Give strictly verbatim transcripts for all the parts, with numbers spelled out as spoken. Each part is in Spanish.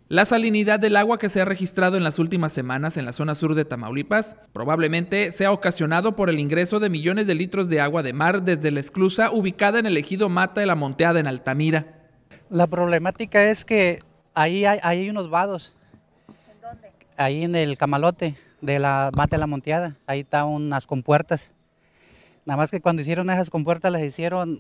La salinidad del agua que se ha registrado en las últimas semanas en la zona sur de Tamaulipas probablemente sea ocasionado por el ingreso de millones de litros de agua de mar desde la esclusa ubicada en el ejido Mata de la Monteada en Altamira. La problemática es que ahí hay, ahí hay unos vados. ¿En dónde? Ahí en el camalote de la Mata de la Monteada, ahí están unas compuertas. Nada más que cuando hicieron esas compuertas las hicieron,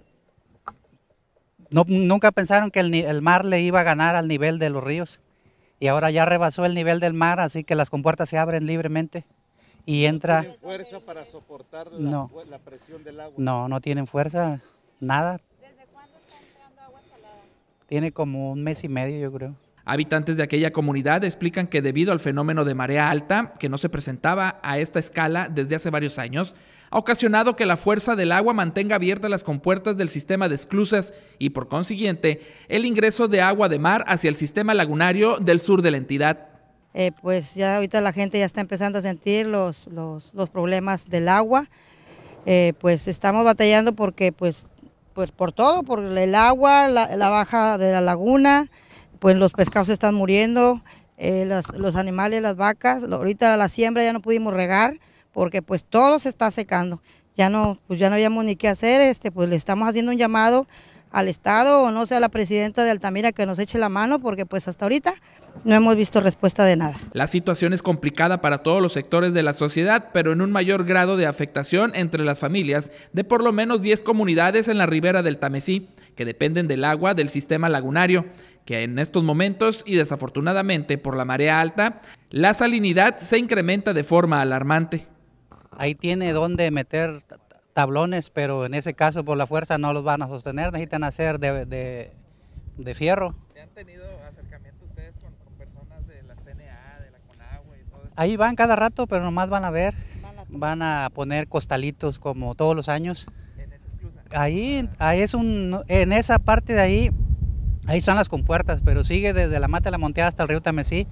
no, nunca pensaron que el, el mar le iba a ganar al nivel de los ríos. Y ahora ya rebasó el nivel del mar, así que las compuertas se abren libremente y entra. ¿No tienen fuerza para soportar la, no, la presión del agua? No, no tienen fuerza, nada. ¿Desde cuándo está entrando agua salada? Tiene como un mes y medio, yo creo. Habitantes de aquella comunidad explican que debido al fenómeno de marea alta, que no se presentaba a esta escala desde hace varios años, ha ocasionado que la fuerza del agua mantenga abiertas las compuertas del sistema de esclusas y, por consiguiente, el ingreso de agua de mar hacia el sistema lagunario del sur de la entidad. Eh, pues ya ahorita la gente ya está empezando a sentir los, los, los problemas del agua. Eh, pues estamos batallando porque, pues, pues por todo, por el agua, la, la baja de la laguna. Pues los pescados se están muriendo, eh, las, los animales, las vacas. Ahorita la siembra ya no pudimos regar porque pues todo se está secando. Ya no, pues ya no habíamos ni qué hacer, este, pues le estamos haciendo un llamado al Estado o no sé a la presidenta de Altamira que nos eche la mano porque pues hasta ahorita no hemos visto respuesta de nada. La situación es complicada para todos los sectores de la sociedad, pero en un mayor grado de afectación entre las familias de por lo menos diez comunidades en la ribera del Tamesí, que dependen del agua del sistema lagunario, que en estos momentos y desafortunadamente por la marea alta, la salinidad se incrementa de forma alarmante. Ahí tiene donde meter tablones, pero en ese caso por la fuerza no los van a sostener, necesitan hacer de, de, de fierro. ¿Han tenido acercamiento ustedes con, con personas de la C N A, de la Conagua y todo esto? Ahí van cada rato, pero nomás van a ver, van a poner costalitos como todos los años. ¿En esa esclusa? Ahí, ahí es un, en esa parte de ahí, ahí son las compuertas, pero sigue desde la Mata de la Monteada hasta el río Tamesí.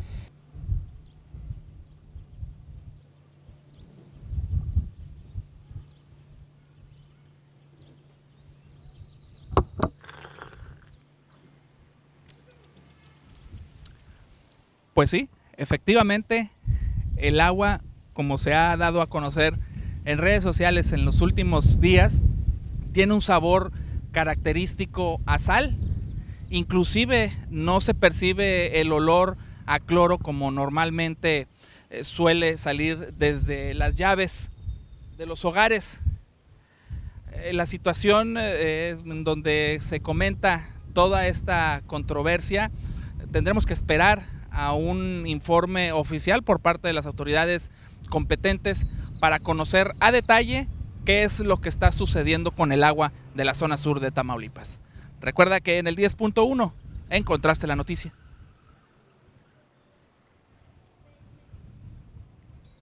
Pues sí, efectivamente, el agua, como se ha dado a conocer en redes sociales en los últimos días, tiene un sabor característico a sal. Inclusive no se percibe el olor a cloro como normalmente eh, suele salir desde las llaves de los hogares. Eh, la situación eh, en donde se comenta toda esta controversia, tendremos que esperar a un informe oficial por parte de las autoridades competentes para conocer a detalle qué es lo que está sucediendo con el agua de la zona sur de Tamaulipas. Recuerda que en el diez punto uno encontraste la noticia.